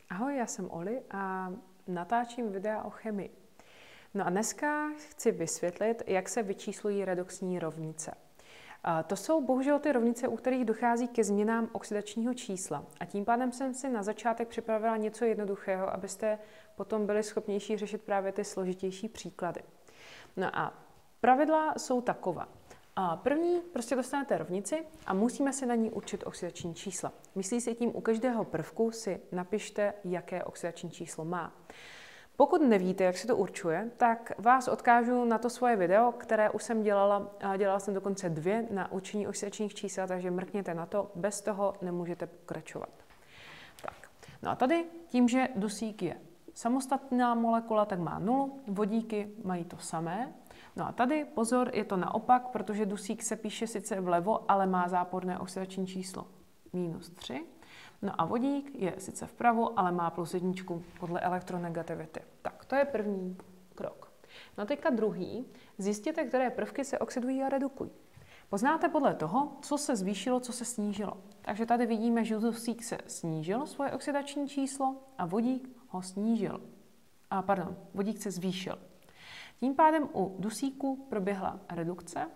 Ahoj, já jsem Oli a natáčím videa o chemii. No a dneska chci vysvětlit, jak se vyčíslují redoxní rovnice. To jsou bohužel ty rovnice, u kterých dochází ke změnám oxidačního čísla. A tím pádem jsem si na začátek připravila něco jednoduchého, abyste potom byli schopnější řešit právě ty složitější příklady. No a pravidla jsou taková. První, prostě dostanete rovnici a musíme si na ní určit oxidační čísla. Myslí si tím, u každého prvku si napište, jaké oxidační číslo má. Pokud nevíte, jak se to určuje, tak vás odkážu na to svoje video, které už jsem dělala. Dělala jsem dokonce 2 na určení oxidačních čísel, takže mrkněte na to, bez toho nemůžete pokračovat. Tak. No a tady tím, že dusík je samostatná molekula, tak má 0, vodíky mají to samé. No a tady, pozor, je to naopak, protože dusík se píše sice vlevo, ale má záporné oxidační číslo -3. No a vodík je sice vpravo, ale má +1 podle elektronegativity. Tak, to je první krok. No teďka druhý, zjistěte, které prvky se oxidují a redukují. Poznáte podle toho, co se zvýšilo, co se snížilo. Takže tady vidíme, že dusík se snížil svoje oxidační číslo a vodík ho snížil. Vodík se zvýšil. Tím pádem u dusíku proběhla redukce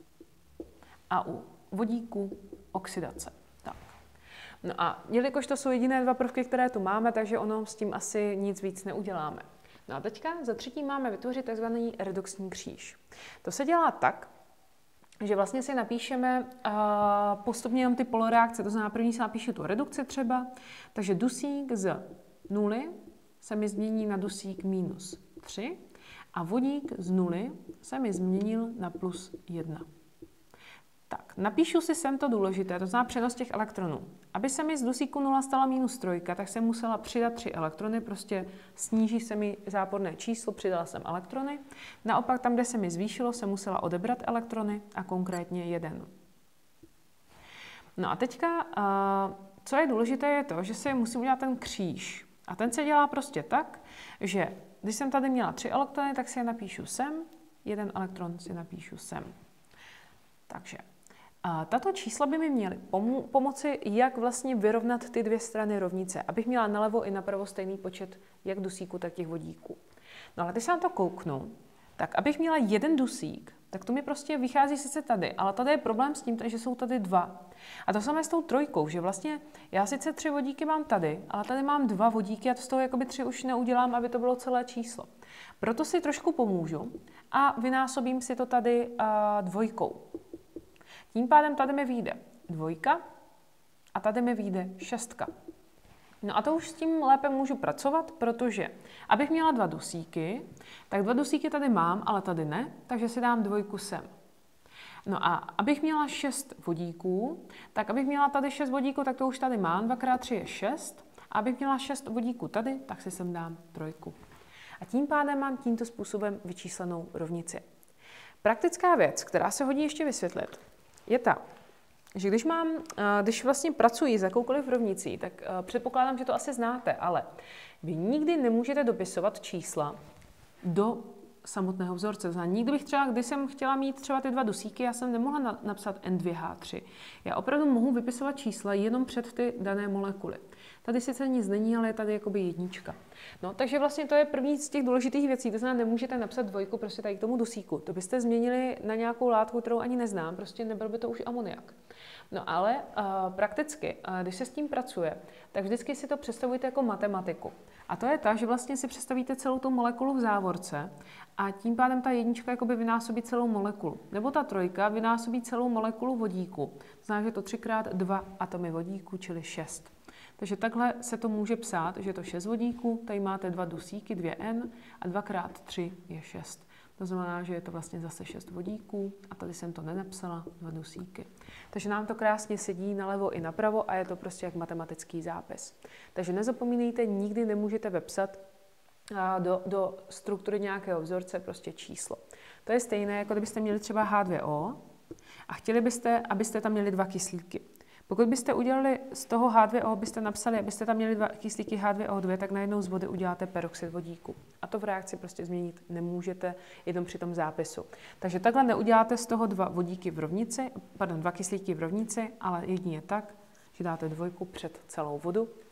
a u vodíku oxidace. Tak. No a jelikož to jsou jediné 2 prvky, které tu máme, takže ono s tím asi nic víc neuděláme. No a teďka za třetí máme vytvořit tzv. Redoxní kříž. To se dělá tak, že vlastně si napíšeme postupně jenom ty poloreakce, to znamená první si napíšu tu redukci třeba, takže dusík z 0 se mi změní na dusík -3 a vodík z 0 se mi změnil na +1. Tak, napíšu si sem to důležité, to znamená přenos těch elektronů. Aby se mi z dusíku 0 stala -3, tak jsem musela přidat 3 elektrony, prostě sníží se mi záporné číslo, přidala jsem elektrony. Naopak tam, kde se mi zvýšilo, jsem musela odebrat elektrony a konkrétně 1. No a teďka, co je důležité, je to, že si musím udělat ten kříž. A ten se dělá prostě tak, že když jsem tady měla 3 elektrony, tak si je napíšu sem, 1 elektron si napíšu sem. Takže tato čísla by mi měly pomoci, jak vlastně vyrovnat ty 2 strany rovnice, abych měla nalevo i napravo stejný počet jak dusíku, tak těch vodíků. No ale když se na to kouknu, tak abych měla 1 dusík, tak to mi prostě vychází sice tady, ale tady je problém s tím, že jsou tady 2. A to samé s tou 3, že vlastně já sice 3 vodíky mám tady, ale tady mám 2 vodíky a to z toho jakoby 3 už neudělám, aby to bylo celé číslo. Proto si trošku pomůžu a vynásobím si to tady 2. Tím pádem tady mi vyjde 2 a tady mi vyjde 6. No a to už s tím lépe můžu pracovat, protože abych měla 2 dusíky, tak 2 dusíky tady mám, ale tady ne, takže si dám 2 sem. No a abych měla 6 vodíků, tak abych měla tady 6 vodíků, tak to už tady mám, 2x3 je 6. A abych měla 6 vodíků tady, tak si sem dám 3. A tím pádem mám tímto způsobem vyčíslenou rovnici. Praktická věc, která se hodí ještě vysvětlit, je ta, že když vlastně pracuji s jakoukoliv rovnicí, tak předpokládám, že to asi znáte, ale vy nikdy nemůžete dopisovat čísla do samotného vzorce. To znamená, nikdy bych třeba, když jsem chtěla mít třeba ty 2 dusíky, já jsem nemohla napsat N2H3. Já opravdu mohu vypisovat čísla jenom před ty dané molekuly. Tady sice nic není, ale je tady jakoby 1. No, takže vlastně to je první z těch důležitých věcí. To znamená, nemůžete napsat 2 prostě tady k tomu dusíku. To byste změnili na nějakou látku, kterou ani neznám, prostě nebyl by to už amoniak. No ale prakticky, když se s tím pracuje, tak vždycky si to představujte jako matematiku. A to je tak, že vlastně si představíte celou tu molekulu v závorce a tím pádem ta 1 jakoby vynásobí celou molekulu. Nebo ta 3 vynásobí celou molekulu vodíku. To znamená, že to 3x2 atomy vodíku, čili 6. Takže takhle se to může psát, že je to 6 vodíků, tady máte 2 dusíky, 2N a 2x3 je 6. To znamená, že je to vlastně zase 6 vodíků a tady jsem to nenapsala, 2 dusíky. Takže nám to krásně sedí nalevo i napravo a je to prostě jak matematický zápis. Takže nezapomínejte, nikdy nemůžete vepsat do struktury nějakého vzorce prostě číslo. To je stejné, jako kdybyste měli třeba H2O a chtěli byste, abyste tam měli 2 kyslíky. Pokud byste udělali z toho H2O, byste napsali, abyste tam měli 2 kyslíky H2O2, tak najednou z vody uděláte peroxid vodíku. A to v reakci prostě změnit nemůžete jenom při tom zápisu. Takže takhle neuděláte z toho 2 kyslíky v rovnici, ale jedině tak, že dáte 2 před celou vodu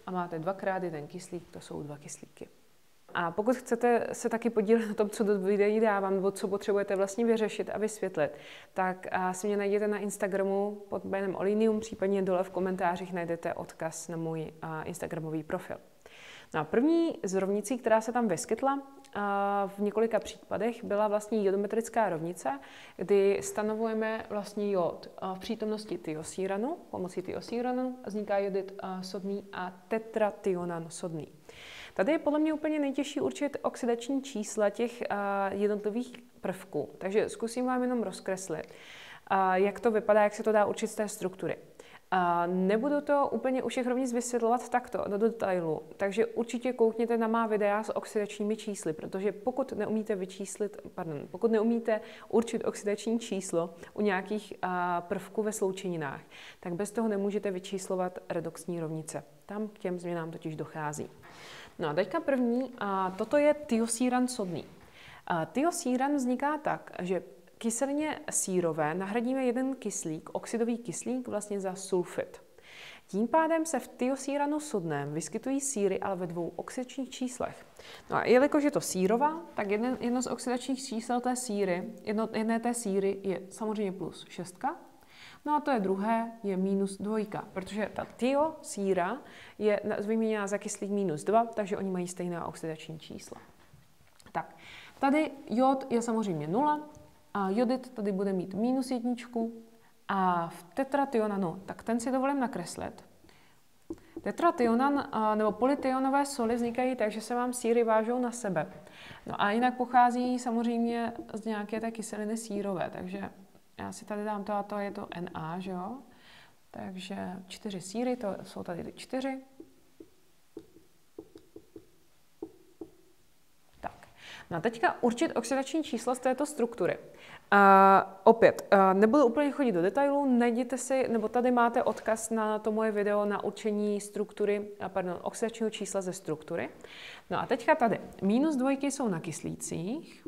a máte 2x1 kyslík, to jsou 2 kyslíky. A pokud chcete se taky podílet na tom, co do videí dávám, nebo co potřebujete vlastně vyřešit a vysvětlit, tak si mě najděte na Instagramu pod jménem Olinium, případně dole v komentářích najdete odkaz na můj instagramový profil. No a první z rovnicí, která se tam vyskytla v několika případech, byla vlastně jodometrická rovnice, kdy stanovujeme vlastně jod v přítomnosti tyosíranu. Pomocí tyosíranu vzniká jodid sodný a tetrationan sodný. Tady je podle mě úplně nejtěžší určit oxidační čísla těch jednotlivých prvků. Takže zkusím vám jenom rozkreslit, jak to vypadá, jak se to dá určit z té struktury. Nebudu to úplně u všech rovnic vysvětlovat takto do detailu, takže určitě koukněte na má videa s oxidačními čísly, protože pokud neumíte určit oxidační číslo u nějakých prvků ve sloučeninách, tak bez toho nemůžete vyčíslovat redoxní rovnice. Tam k těm změnám totiž dochází. No a teďka první, toto je tyosíran sodný. Tyosíran vzniká tak, že kyselině sírové nahradíme jeden kyslík, oxidový kyslík, vlastně za sulfid. Tím pádem se v tyosíranu sodném vyskytují síry, ale ve 2 oxidačních číslech. No a jelikož je to sírová, tak jedno z oxidačních čísel té síry, jedné té síry je samozřejmě plus 6. No a to je druhé, je minus 2, protože ta tyosíra je vyměněná za kyslík minus 2, takže oni mají stejná oxidační čísla. Tak, tady jod je samozřejmě 0, a jodid tady bude mít minus 1 a v tetrationanu, tak ten si dovolím nakreslit. Tetrationan nebo polytionové soli vznikají tak, že se vám síry vážou na sebe. No a jinak pochází samozřejmě z nějaké té kyseliny sírové, takže já si tady dám to a to je to Na, že jo? Takže 4 síry, to jsou tady 4. Tak. No a teďka určit oxidační čísla z této struktury. Opět, nebudu úplně chodit do detailů, najděte si, nebo tady máte odkaz na to moje video na určení oxidačního čísla ze struktury. No a teďka tady minus 2 jsou na kyslících.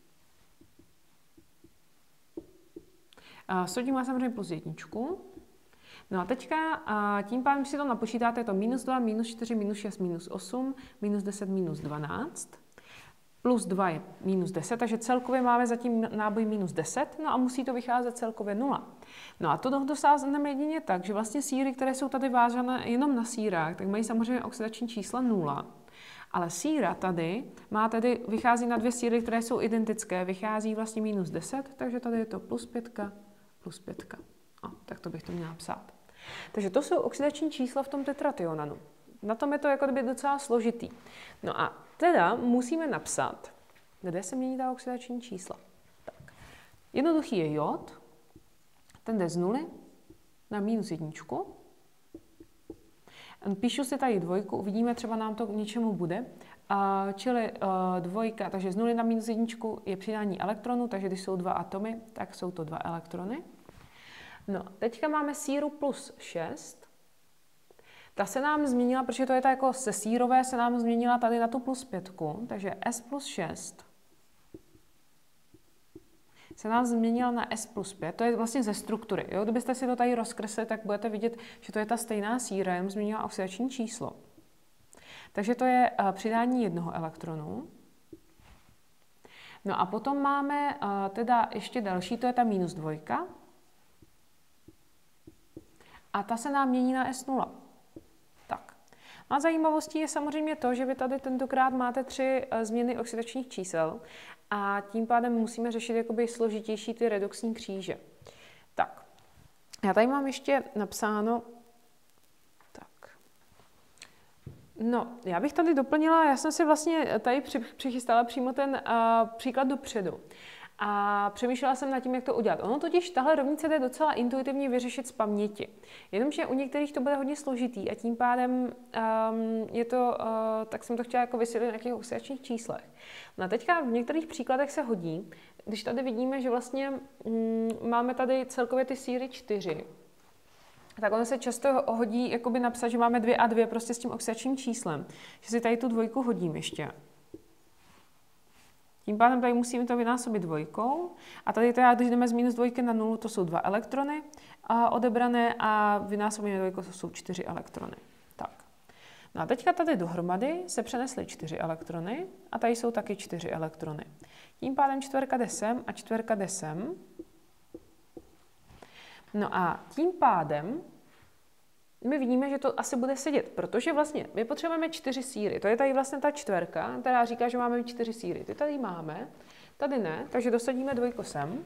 Sodík má samozřejmě plus 1. No a teďka tím pádem si to napočítáte, je to minus 2, minus 4, minus 6, minus 8, minus 10, minus 12. Plus 2 je minus 10, takže celkově máme zatím náboj minus 10, no a musí to vycházet celkově 0. No a to dosáhneme jedině tak, že vlastně síry, které jsou tady vázané jenom na sírách, tak mají samozřejmě oxidační čísla 0. Ale síra tady vychází na 2 síry, které jsou identické, vychází vlastně minus 10, takže tady je to plus 5, plus 5. Tak to bych to měla psát. Takže to jsou oxidační čísla v tom tetrationanu. Na tom je to jako kdyby docela složitý. No a teda musíme napsat, kde se mění ta oxidační čísla. Tak. Jednoduchý je jod, ten jde z 0 na minus 1. Píšu si tady 2, uvidíme, třeba nám to k něčemu bude. Čili 2, takže z 0 na minus 1 je přidání elektronu, takže když jsou 2 atomy, tak jsou to 2 elektrony. No, teďka máme síru plus 6. Ta se nám změnila, protože to je tak jako se sírové, se nám změnila tady na tu plus 5, takže S plus 6 se nám změnila na S plus 5, to je vlastně ze struktury. Jo? Kdybyste si to tady rozkreslili, tak budete vidět, že to je ta stejná síra, jenom změnila oxidační číslo. Takže to je přidání 1 elektronu. No a potom máme teda ještě další, to je ta minus 2. A ta se nám mění na S0. Tak. A zajímavostí je samozřejmě to, že vy tady tentokrát máte 3 změny oxidačních čísel a tím pádem musíme řešit jakoby složitější ty redoxní kříže. Tak. Já tady mám ještě napsáno. Tak. No, já bych tady doplnila, já jsem si vlastně tady přichystala přímo ten příklad dopředu. A přemýšlela jsem nad tím, jak to udělat. Ono totiž tahle rovnice jde docela intuitivně vyřešit z paměti. Jenomže u některých to bude hodně složitý a tím pádem tak jsem to chtěla jako vysvětlit na těch oxidačních číslech. No a teďka v některých příkladech se hodí, když tady vidíme, že vlastně máme tady celkově ty síry 4, tak ono se často hodí jakoby napsat, že máme 2 a 2 prostě s tím oxidačním číslem. Že si tady tu 2 hodím ještě. Tím pádem tady musíme to vynásobit 2. A tady teda, když jdeme z minus 2 na 0, to jsou 2 elektrony odebrané a vynásobíme 2, to jsou 4 elektrony. Tak. No a teďka tady dohromady se přenesly 4 elektrony a tady jsou taky 4 elektrony. Tím pádem čtverka jde sem a čtverka jde sem. No a tím pádem my vidíme, že to asi bude sedět, protože vlastně my potřebujeme 4 síry. To je tady vlastně ta čtverka, která říká, že máme 4 síry. Ty tady máme, tady ne, takže dosadíme 2 sem.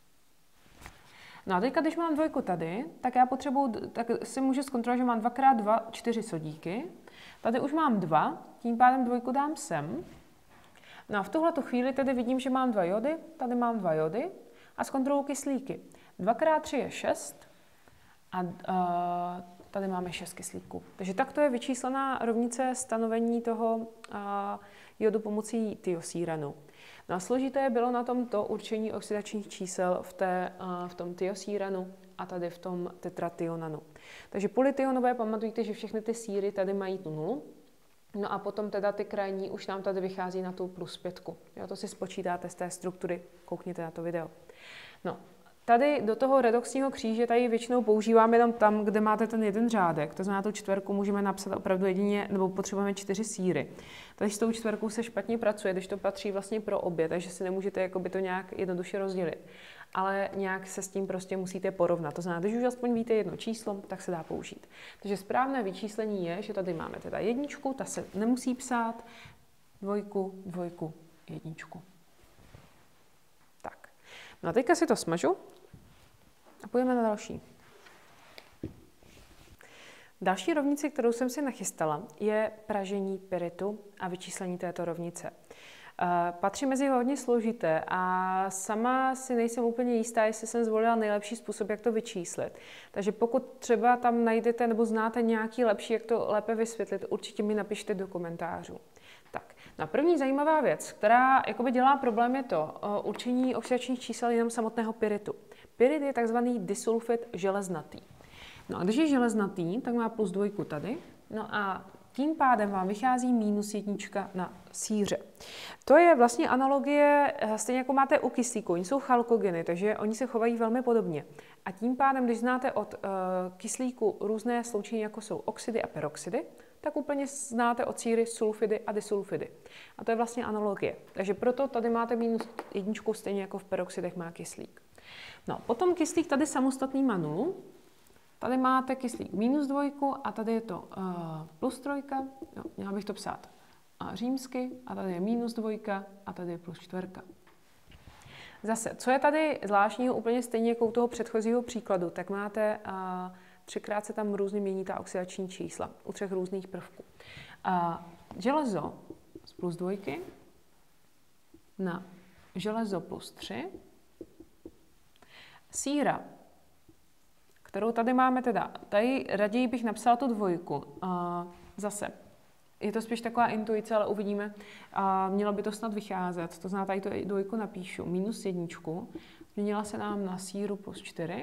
No a teďka, když mám 2 tady, tak já tak si můžu zkontrolovat, že mám 2x2 4 sodíky. Tady už mám 2, tím pádem 2 dám sem. No a v tuhletu chvíli tedy vidím, že mám 2 jody, tady mám 2 jody a zkontroluji kyslíky. 2x3 je 6 a tady máme 6 kyslíků. Takže takto je vyčíslená rovnice stanovení toho jodu pomocí tyosíranu. No a složité bylo na tomto určení oxidačních čísel v tom tyosíranu a tady v tom tetrationanu. Takže polytionové, pamatujte, že všechny ty síry tady mají tu nulu. No a potom teda ty krajní už nám tady vychází na tu +5. Jo, to si spočítáte z té struktury, koukněte na to video. No, tady do toho redoxního kříže tady většinou používám jenom tam, kde máte ten jeden řádek. To znamená, tu čtverku můžeme napsat opravdu jedině, nebo potřebujeme 4 síry. Tady s tou čtverkou se špatně pracuje, když to patří vlastně pro obě, takže si nemůžete jakoby to nějak jednoduše rozdělit. Ale nějak se s tím prostě musíte porovnat. To znamená, když už aspoň víte jedno číslo, tak se dá použít. Takže správné vyčíslení je, že tady máme teda jedničku, ta se nemusí psát, 2, 2, 1. Tak. No a teďka si to smažu a půjdeme na další. Další rovnici, kterou jsem si nachystala, je pražení pyritu a vyčíslení této rovnice. Patří mezi hodně složité a sama si nejsem úplně jistá, jestli jsem zvolila nejlepší způsob, jak to vyčíslit. Takže pokud třeba tam najdete nebo znáte nějaký lepší, jak to lépe vysvětlit, určitě mi napište do komentářů. Tak, na první zajímavá věc, která jakoby dělá problém, je to určení oxidačních čísel jenom samotného pyritu. Pyrit je takzvaný disulfid železnatý. No a když je železnatý, tak má +2 tady. No a tím pádem vám vychází -1 na síře. To je vlastně analogie, stejně jako máte u kyslíku. Oni jsou chalkogeny, takže oni se chovají velmi podobně. A tím pádem, když znáte od kyslíku různé sloučení, jako jsou oxidy a peroxidy, tak úplně znáte od síry sulfidy a disulfidy. A to je vlastně analogie. Takže proto tady máte -1, stejně jako v peroxidech má kyslík. No, potom kyslík tady samostatný má nulu. Tady máte kyslík -2 a tady je to +3. Jo, měla bych to psát římsky a tady je -2 a tady je +4. Zase, co je tady zvláštního, úplně stejně jako u toho předchozího příkladu, tak máte 3krát se tam různě mění ta oxidační čísla u 3 různých prvků. Železo z +2 na železo +3, síra, kterou tady máme teda, tady raději bych napsala tu 2. Zase, je to spíš taková intuice, ale uvidíme. Mělo by to snad vycházet, to znamená, tady tu 2 napíšu, -1, změnila se nám na síru +4.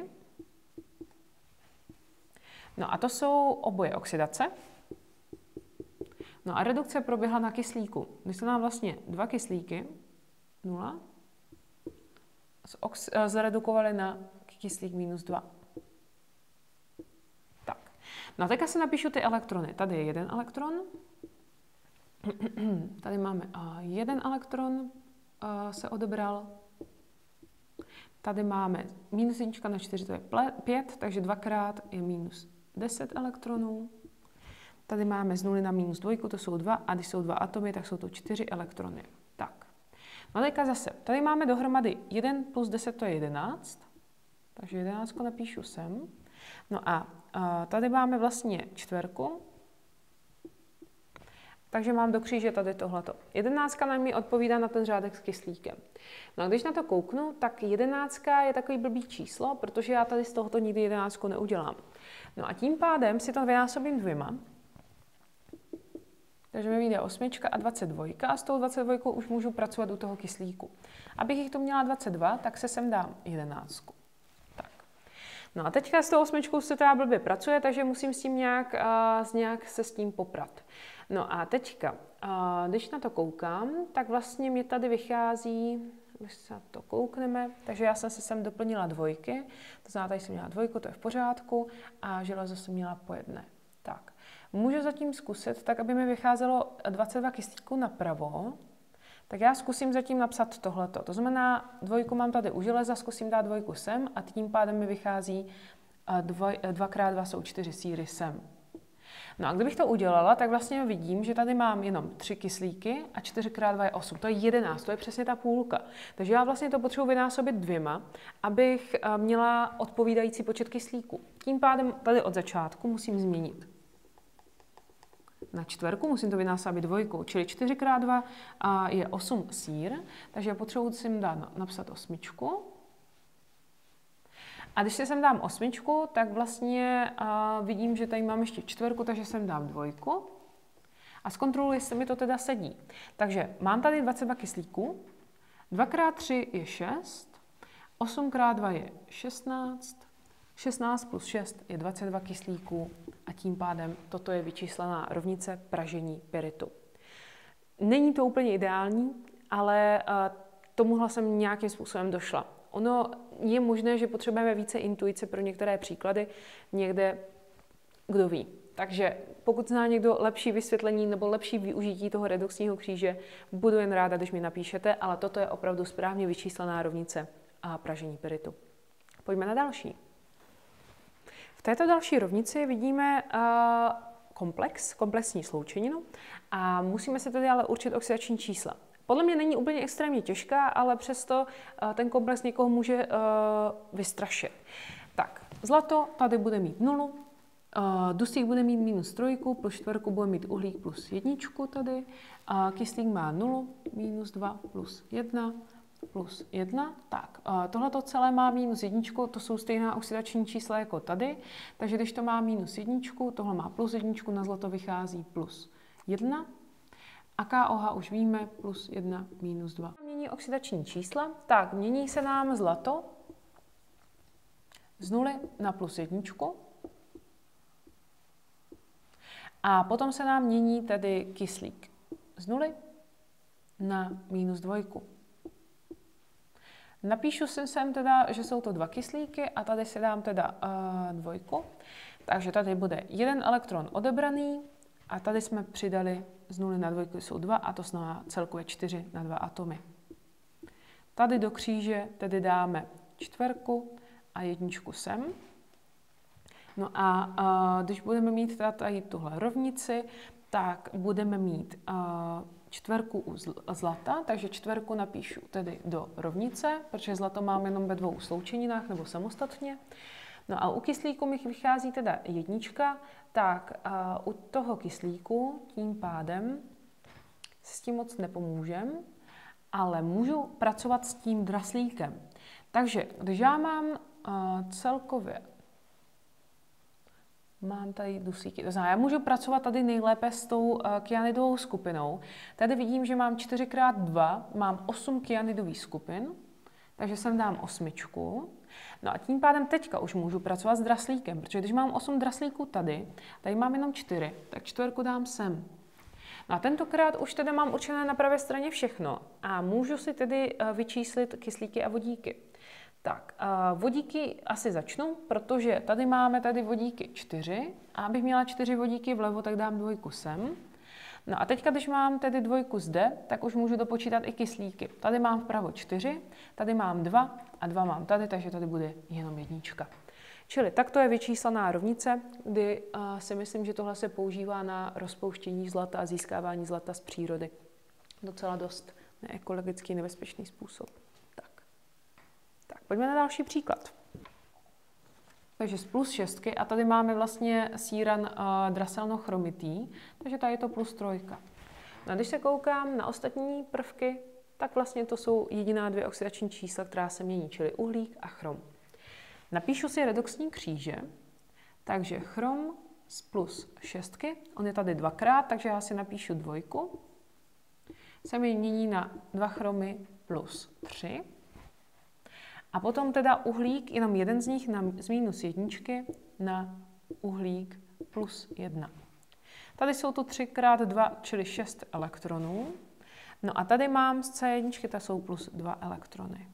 No a to jsou oboje oxidace. No a redukce proběhla na kyslíku. Když se nám vlastně 2 kyslíky, 0, zredukovali na kyslík -2. Tak. No a teďka si napíšu ty elektrony. Tady je 1 elektron. Tady máme 1 elektron se odebral. Tady máme -1 na 4, to je 5, takže 2krát je -10 elektronů. Tady máme z 0 na -2, to jsou 2, a když jsou 2 atomy, tak jsou to 4 elektrony. Tak. No teďka zase, tady máme dohromady 1 + 10, to je 11, takže 11 napíšu sem. No a tady máme vlastně 4, takže mám do kříže tady tohleto. 11 nám mi odpovídá na ten řádek s kyslíkem. No a když na to kouknu, tak 11 je takový blbý číslo, protože já tady z tohoto nikdy 11 neudělám. No a tím pádem si to vynásobím 2. Takže mi vyjde 8 a 22 a s tou 22 už můžu pracovat u toho kyslíku. Abych jich to měla 22, tak se sem dám 11. Tak. No a teďka s tou 8 se teda blbě pracuje, takže musím s tím nějak se s tím poprat. No a teďka, když na to koukám, tak vlastně mě tady vychází, když se na to koukneme, takže já jsem se sem doplnila 2, to znamená, tady jsem měla 2, to je v pořádku, a železo jsem měla po 1. Tak. Můžu zatím zkusit, tak aby mi vycházelo 22 kyslíků napravo, tak já zkusím zatím napsat tohleto. To znamená, dvojku mám tady u železa, zkusím dát dvojku sem a tím pádem mi vychází 2x2 jsou 4 síry sem. No a kdybych to udělala, tak vlastně vidím, že tady mám jenom 3 kyslíky a 4x2 je 8. To je 11, to je přesně ta půlka. Takže já vlastně to potřebuji vynásobit 2, abych měla odpovídající počet kyslíků. Tím pádem tady od začátku musím změnit na 4, musím to vynásobit 2, čili 4x2 je 8 sír, takže potřebuji si napsat 8. A když si sem dám 8, tak vlastně vidím, že tady mám ještě 4, takže sem dám 2 a zkontroluji, jestli mi to teda sedí. Takže mám tady 22 kyslíků, 2x3 je 6, 8x2 je 16, 16 plus 6 je 22 kyslíků a tím pádem toto je vyčíslená rovnice pražení pyritu. Není to úplně ideální, ale tomuhle jsem nějakým způsobem došla. Ono je možné, že potřebujeme více intuice pro některé příklady, někde kdo ví. Takže pokud zná někdo lepší vysvětlení nebo lepší využití toho redoxního kříže, budu jen ráda, když mi napíšete, ale toto je opravdu správně vyčíslená rovnice a pražení pyritu. Pojďme na další. V této další rovnici vidíme komplexní sloučeninu a musíme si tady ale určit oxidační čísla. Podle mě není úplně extrémně těžká, ale přesto ten komplex někoho může vystrašit. Tak, zlato tady bude mít 0, dusík bude mít -3, plus 4 bude mít uhlík plus 1 tady, kyslík má 0, -2 plus 1 plus 1. Tak, tohleto celé má -1, to jsou stejná oxidační čísla jako tady, takže když to má -1, tohle má +1, na zlato vychází +1. A KOH už víme, +1, -2. Mění oxidační čísla, tak mění se nám zlato z 0 na +1. A potom se nám mění tedy kyslík z 0 na -2. Napíšu si sem teda, že jsou to 2 kyslíky a tady si dám teda 2. Takže tady bude 1 elektron odebraný a tady jsme přidali z 0 na 2 jsou 2 a to znamená celkově 4 na 2 atomy. Tady do kříže tedy dáme 4 a 1 sem. No a když budeme mít tady tuhle rovnici, tak budeme mít 4 u zlata, takže 4 napíšu tedy do rovnice, protože zlato mám jenom ve 2 sloučeninách nebo samostatně. No a u kyslíku mi vychází teda 1, tak u toho kyslíku tím pádem s tím moc nepomůžem, ale můžu pracovat s tím draslíkem. Takže když já mám celkově, mám tady dusíky, to znamená, já můžu pracovat tady nejlépe s tou kyanidovou skupinou. Tady vidím, že mám 4x2, mám 8 kyanidových skupin, takže sem dám 8. No a tím pádem teďka už můžu pracovat s draslíkem, protože když mám 8 draslíků tady mám jenom 4, tak 4 dám sem. No a tentokrát už tedy mám určené na pravé straně všechno a můžu si tedy vyčíslit kyslíky a vodíky. Tak, vodíky asi začnu, protože tady máme vodíky 4 a abych měla 4 vodíky vlevo, tak dám 2 sem. No a teďka, když mám tedy 2 zde, tak už můžu dopočítat i kyslíky. Tady mám vpravo 4, tady mám 2 a 2 mám tady, takže tady bude jenom 1. Čili takto je vyčíslená rovnice, kdy si myslím, že tohle se používá na rozpouštění zlata a získávání zlata z přírody. Docela dost neekologicky nebezpečný způsob. Tak, pojďme na další příklad. Takže z +6 a tady máme vlastně síran draselnochromitý, takže tady je to +3. No a když se koukám na ostatní prvky, tak vlastně to jsou jediná 2 oxidační čísla, která se mění, čili uhlík a chrom. Napíšu si redoxní kříže, takže chrom z +6, on je tady 2krát, takže já si napíšu 2, se mi mění na 2 chromy +3. A potom teda uhlík, jenom jeden z nich z -1 na uhlík +1. Tady jsou to 3x2, čili 6 elektronů. No a tady mám z C1, ta jsou +2 elektrony.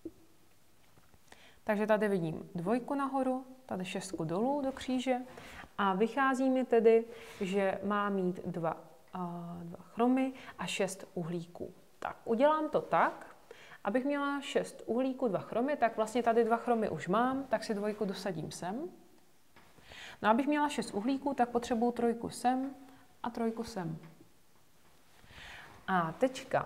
Takže tady vidím 2 nahoru, tady 6 dolů do kříže A vychází mi tedy, že má mít 2 chromy a 6 uhlíků. Tak, udělám to tak, abych měla 6 uhlíků, 2 chromy, tak vlastně tady 2 chromy už mám, tak si 2 dosadím sem. No a abych měla 6 uhlíků, tak potřebuju 3 sem a 3 sem. A teďka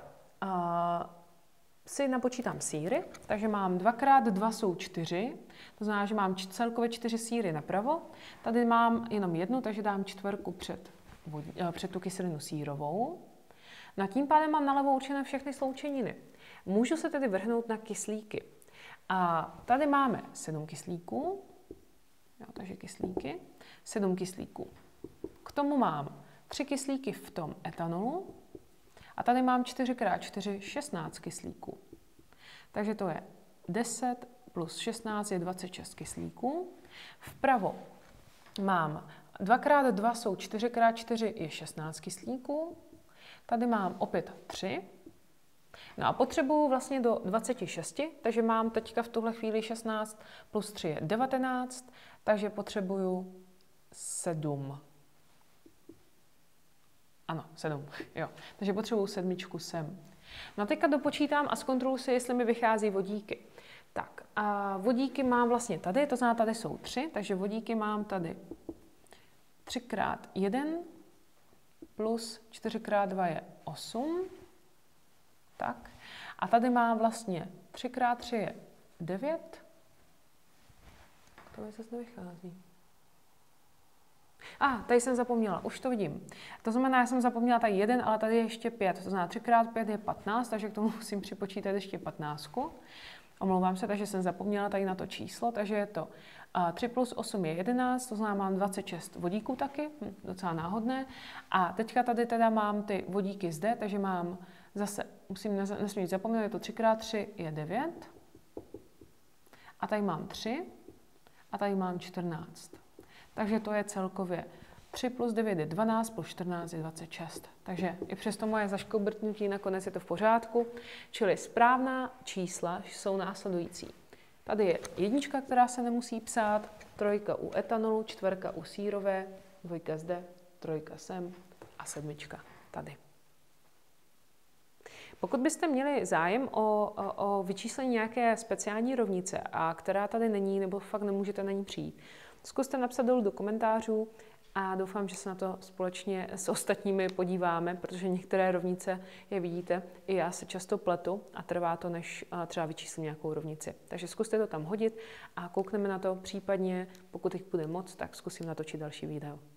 si napočítám síry, takže mám 2x2 jsou 4, to znamená, že mám celkově 4 síry napravo. Tady mám jenom jednu, takže dám 4 před tu kyselinu sírovou. No a tím pádem mám nalevo určené všechny sloučeniny. Můžu se tedy vrhnout na kyslíky. A tady máme 7 kyslíků, takže kyslíky, 7 kyslíků. K tomu mám 3 kyslíky v tom etanolu a tady mám 4x4 16 kyslíků. Takže to je 10 plus 16 je 26 kyslíků. Vpravo mám 2x2 jsou 4x4 je 16 kyslíků. Tady mám opět 3. No a potřebuju vlastně do 26, takže mám teďka v tuhle chvíli 16 plus 3 je 19, takže potřebuju 7. Ano, 7, jo. Takže potřebuju 7 sem. No a teďka dopočítám a zkontroluji si, jestli mi vychází vodíky. Tak a vodíky mám vlastně tady, to znamená, tady jsou 3, takže vodíky mám tady 3x1 plus 4x2 je 8. Tak. A tady mám vlastně 3x3 je 9. To mi zase nevychází. Tady jsem zapomněla, už to vidím. To znamená, já jsem zapomněla tady 1, ale tady je ještě 5. To znamená 3x5 je 15, takže k tomu musím připočítat ještě 15. Omlouvám se, takže jsem zapomněla tady na to číslo, takže je to 3 plus 8 je 11, to znamená mám 26 vodíků taky, docela náhodné. A teďka tady teda mám ty vodíky zde, takže mám zase, nesmím zapomenout, je to 3x3 je 9. A tady mám 3 a tady mám 14. Takže to je celkově 3 plus 9 je 12, plus 14 je 26. Takže i přesto moje zaškobrtnutí nakonec je to v pořádku. Čili správná čísla jsou následující. Tady je 1, která se nemusí psát, 3 u etanolu, 4 u sírové, 2 zde, 3 sem a 7 tady. Pokud byste měli zájem o vyčíslení nějaké speciální rovnice, a která tady není, nebo fakt nemůžete na ní přijít, zkuste napsat dolů do komentářů a doufám, že se na to společně s ostatními podíváme, protože některé rovnice, je vidíte, i já se často pletu a trvá to, než třeba vyčíslím nějakou rovnici. Takže zkuste to tam hodit a koukneme na to, případně, pokud jich bude moc, tak zkusím natočit další video.